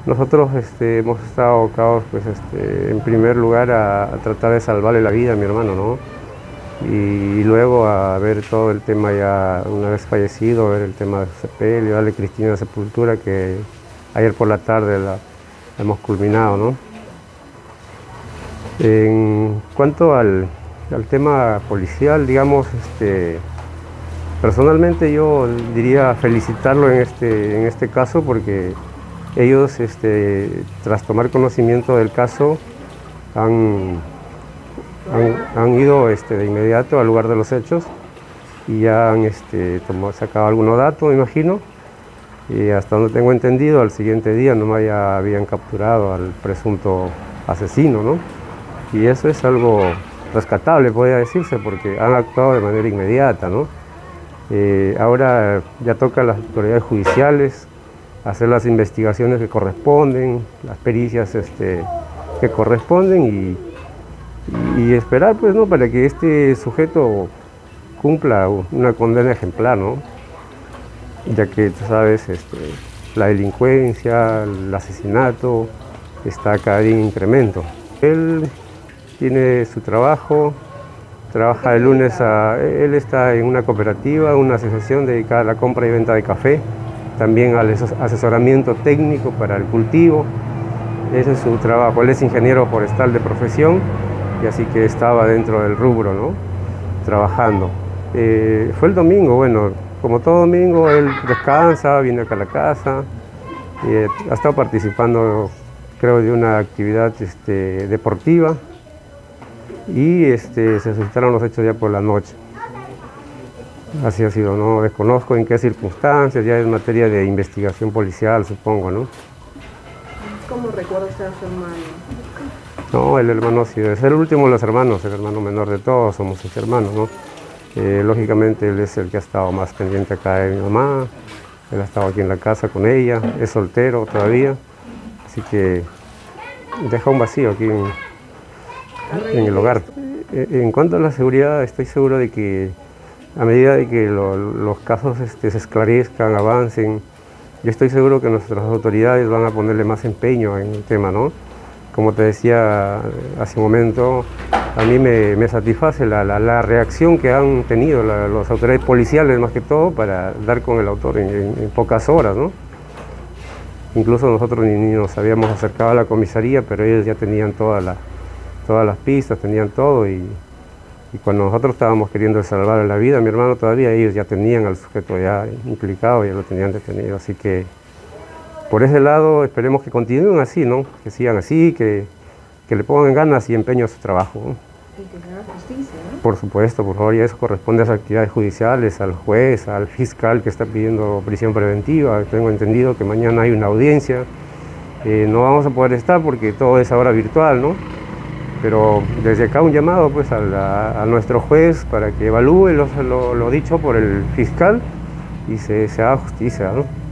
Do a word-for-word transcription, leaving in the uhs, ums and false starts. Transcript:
Nosotros este, hemos estado abocados, pues, este, en primer lugar a, a tratar de salvarle la vida a mi hermano, ¿no? Y luego a ver todo el tema ya una vez fallecido, ver el tema de su sepelio, darle Cristina Sepultura, que ayer por la tarde la hemos culminado, ¿no? En cuanto al, al tema policial, digamos, este, personalmente yo diría felicitarlo en este, en este caso, porque ellos, este, tras tomar conocimiento del caso, han, han, han ido este, de inmediato al lugar de los hechos y ya han este, tomado, sacado algunos datos, me imagino, y hasta donde tengo entendido, al siguiente día nomás ya habían capturado al presunto asesino, ¿no? Y eso es algo rescatable, podría decirse, porque han actuado de manera inmediata, ¿no? Eh, ahora ya toca a las autoridades judiciales hacer las investigaciones que corresponden, las pericias este, que corresponden y, y esperar, pues, ¿no?, para que este sujeto cumpla una condena ejemplar, ¿no? Ya que, tú sabes, este, la delincuencia, el asesinato está cada día en incremento. Él tiene su trabajo, trabaja de lunes a... Él está en una cooperativa, una asociación dedicada a la compra y venta de café, también al asesoramiento técnico para el cultivo. Ese es su trabajo. Él es ingeniero forestal de profesión y así que estaba dentro del rubro, ¿no?, trabajando. Eh, fue el domingo, bueno, como todo domingo, él descansa, viene acá a la casa, y, eh, ha estado participando, creo, de una actividad este, deportiva, y este, se suscitaron los hechos ya por la noche. Así ha sido, no desconozco en qué circunstancias, ya es materia de investigación policial, supongo, ¿no? ¿Cómo recuerda usted a su hermano? No, el hermano sí, es el último de los hermanos, el hermano menor de todos, somos sus hermanos, ¿no? Eh, lógicamente él es el que ha estado más pendiente acá de mi mamá, él ha estado aquí en la casa con ella, es soltero todavía, así que deja un vacío aquí en, en el hogar. En cuanto a la seguridad, estoy seguro de que a medida de que lo, los casos este, se esclarezcan, avancen, yo estoy seguro que nuestras autoridades van a ponerle más empeño en el tema, ¿no? Como te decía hace un momento, a mí me, me satisface la, la, la reacción que han tenido la, las autoridades policiales, más que todo, para dar con el autor en, en, en pocas horas, ¿no? Incluso nosotros ni, ni nos habíamos acercado a la comisaría, pero ellos ya tenían toda la, todas las pistas, tenían todo, y, y cuando nosotros estábamos queriendo salvar la vida a mi hermano todavía, ellos ya tenían al sujeto ya implicado, ya lo tenían detenido, así que por ese lado esperemos que continúen así, ¿no? Que sigan así, que, que le pongan ganas y empeño a su trabajo, ¿no? Y que se haga justicia, ¿no? Por supuesto, por favor, y eso corresponde a las actividades judiciales, al juez, al fiscal que está pidiendo prisión preventiva. Tengo entendido que mañana hay una audiencia, eh, no vamos a poder estar porque todo es ahora virtual, ¿no? Pero desde acá un llamado, pues, a, la, a nuestro juez para que evalúe lo, lo, lo dicho por el fiscal y se, se haga justicia, ¿no?